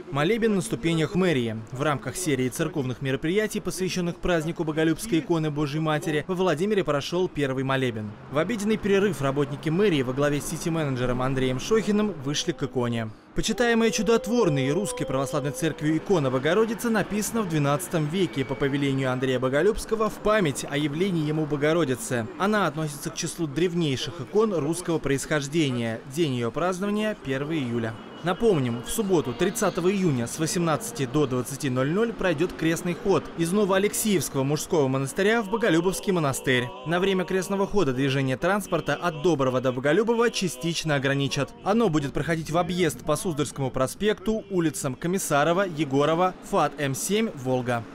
Молебен на ступенях мэрии. В рамках серии церковных мероприятий, посвященных празднику Боголюбской иконы Божьей Матери, во Владимире прошел первый молебен. В обеденный перерыв работники мэрии во главе с сити-менеджером Андреем Шохиным вышли к иконе. Почитаемая чудотворной Русской Православной Церковью икона Богородицы написана в XII веке по повелению Андрея Боголюбского в память о явлении ему Богородицы. Она относится к числу древнейших икон русского происхождения. День ее празднования – 1 июля. Напомним, в субботу 30 июня с 18 до 20:00 пройдет крестный ход из Новоалексеевского мужского монастыря в Боголюбовский монастырь. На время крестного хода движение транспорта от Доброго до Боголюбова частично ограничат. Оно будет проходить в объезд по Суздальскому проспекту, улицам Комиссарова, Егорова, ФАТ М7, Волга.